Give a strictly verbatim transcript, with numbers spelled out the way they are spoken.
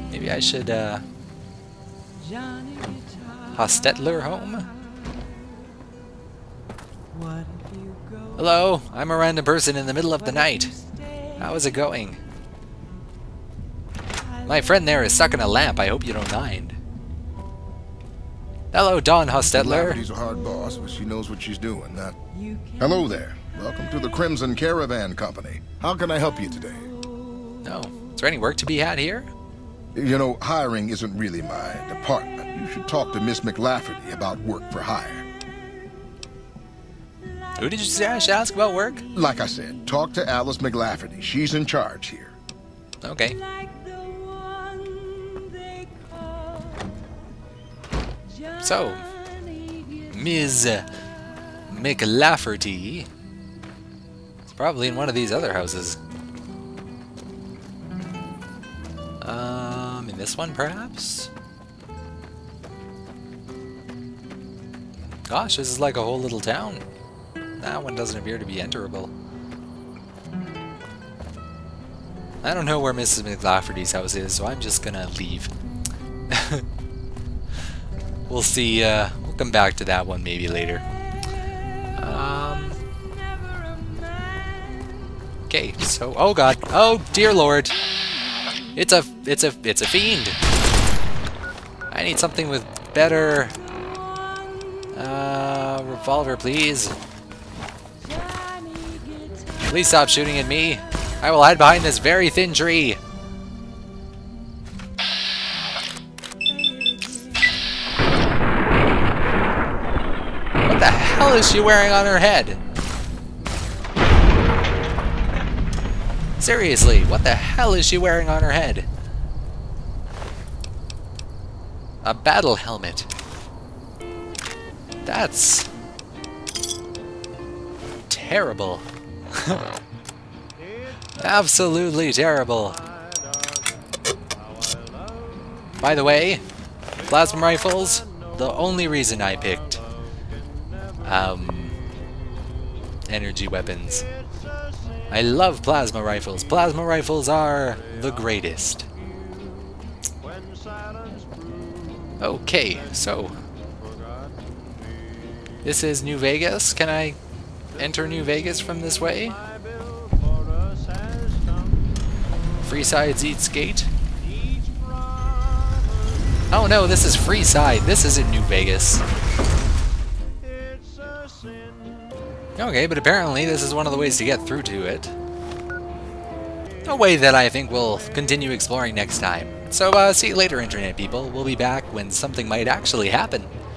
Maybe I should, uh... Hostetler home? Hello, I'm a random person in the middle of the night. How is it going? My friend there is stuck in a lamp. I hope you don't mind. Hello, Dawn Hostetler. She's a hard boss, but she knows what she's doing. That. Hello there. Welcome to the Crimson Caravan Company. How can I help you today? No. Is there any work to be had here? You know, hiring isn't really my department. You should talk to Miss McLafferty about work for hire. Who did you say I should ask about work? Like I said, talk to Alice McLafferty. She's in charge here. Okay. So, Miz McLafferty is probably in one of these other houses. Um, in this one, perhaps? Gosh, this is like a whole little town. That one doesn't appear to be enterable. I don't know where Missus McLafferty's house is, so I'm just gonna leave. We'll see, uh, we'll come back to that one maybe later. Um... Okay, so, oh god, oh dear lord! It's a, it's a, it's a fiend! I need something with better... Uh, revolver, please. Please stop shooting at me. I will hide behind this very thin tree. What the hell is she wearing on her head? Seriously, what the hell is she wearing on her head? A battle helmet. That's terrible. Absolutely terrible. By the way, plasma rifles, the only reason I picked um, energy weapons. I love plasma rifles. Plasma rifles are the greatest. Okay, so this is New Vegas. Can I enter New Vegas from this way? Freeside's Eats Gate. Oh no, this is Freeside. This isn't New Vegas. Okay, but apparently this is one of the ways to get through to it. A way that I think we'll continue exploring next time. So, uh, see you later, Internet people. We'll be back when something might actually happen.